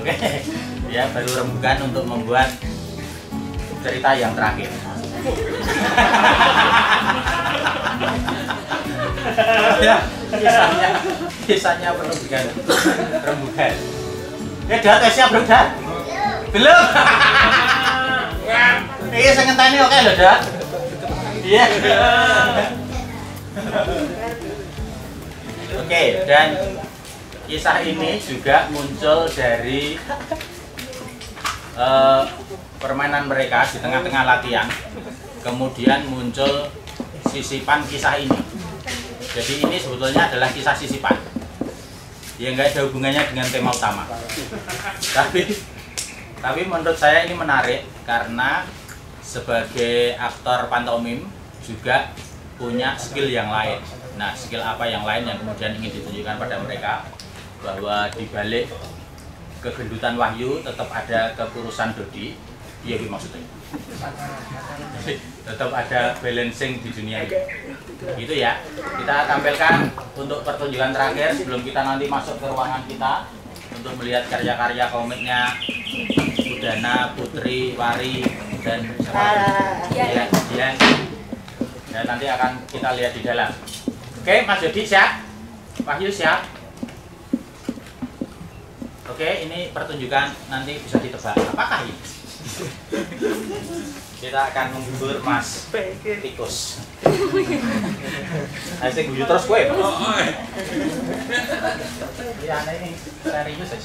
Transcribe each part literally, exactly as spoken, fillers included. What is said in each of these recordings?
Oke, ya baru rembukan untuk membuat cerita yang terakhir. Ya, kisahnya, kisahnya rembukan, rembukan. Ya, udah tesnya bro, dah? Belum. Ini saya ngenteni oke loh, dah. Iya. Oke, dan kisah ini juga muncul dari uh, permainan mereka di tengah-tengah latihan. Kemudian muncul sisipan kisah ini. Jadi ini sebetulnya adalah kisah sisipan. Ya nggak ada hubungannya dengan tema utama. Tapi, tapi menurut saya ini menarik karena sebagai aktor pantomim juga punya skill yang lain. Nah, skill apa yang lain yang kemudian ingin ditunjukkan pada mereka, bahwa di balik kegendutan Wahyu tetap ada kekurusan Dodi. Iya, gitu maksudnya. Tetap ada balancing di dunia ini. Gitu ya. Kita tampilkan untuk pertunjukan terakhir sebelum kita nanti masuk ke ruangan kita untuk melihat karya-karya komiknya Udana, Putri, Wari, dan siapa? Ya, Dian. Dan nanti akan kita lihat di dalam. Oke, Mas Dodi siap? Wahyu siap? Oke, ini pertunjukan nanti bisa ditebak. Apakah ini? Kita akan menghibur Mas Tikus. Ayo sing guyu terus kowe. Ya ana ini serius aja.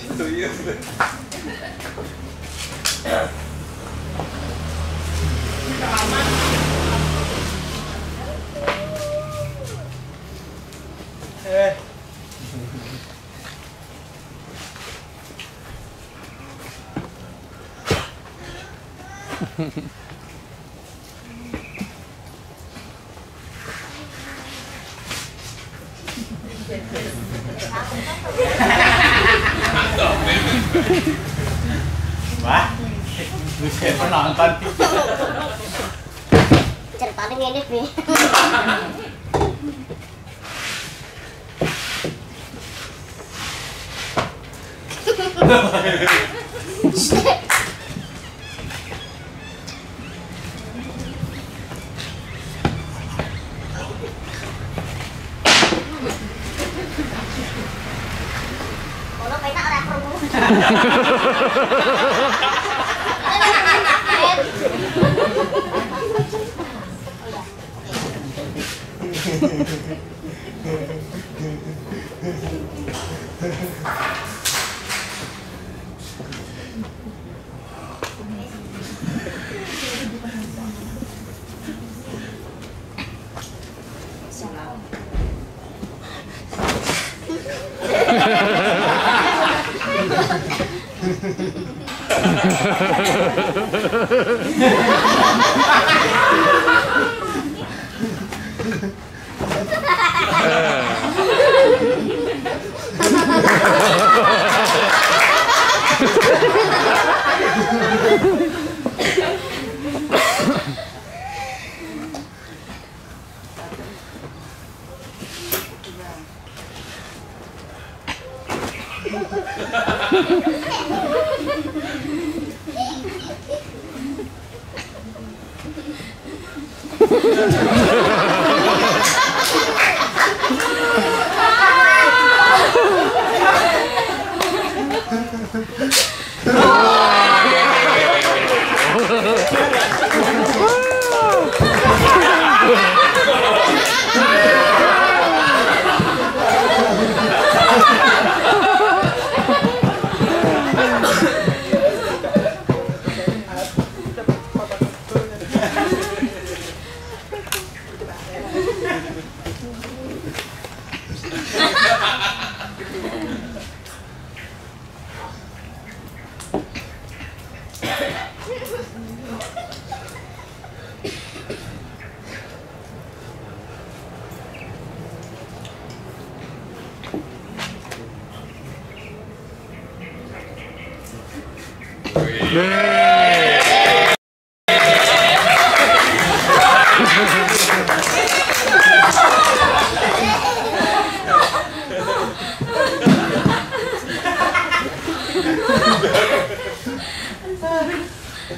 Eh. Wah, bisa penonton. Ceritanya ngene nih. Ono penak ora perlu.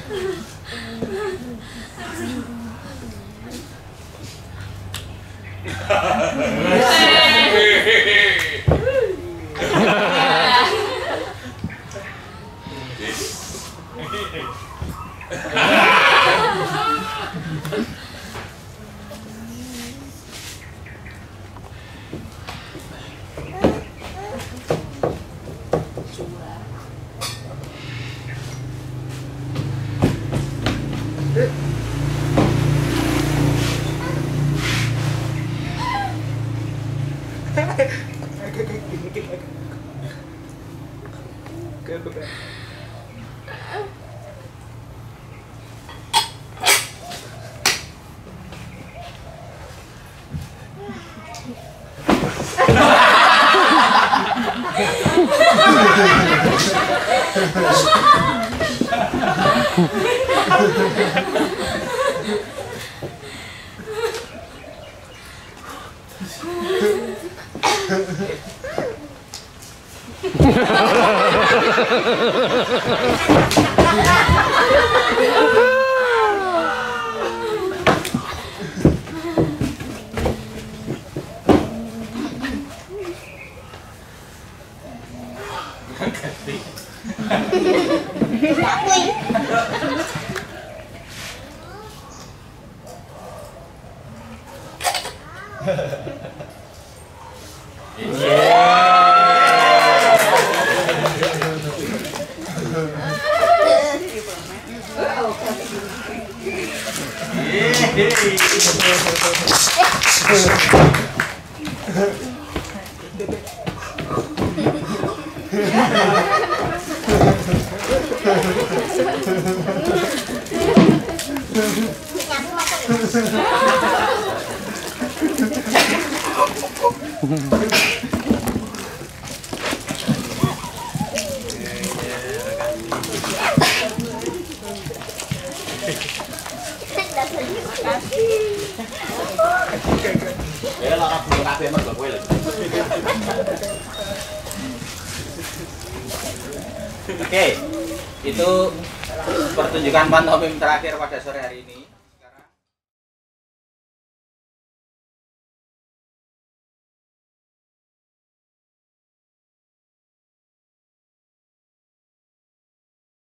Oke, itu pertunjukan pantomim terakhir pada sore hari ini.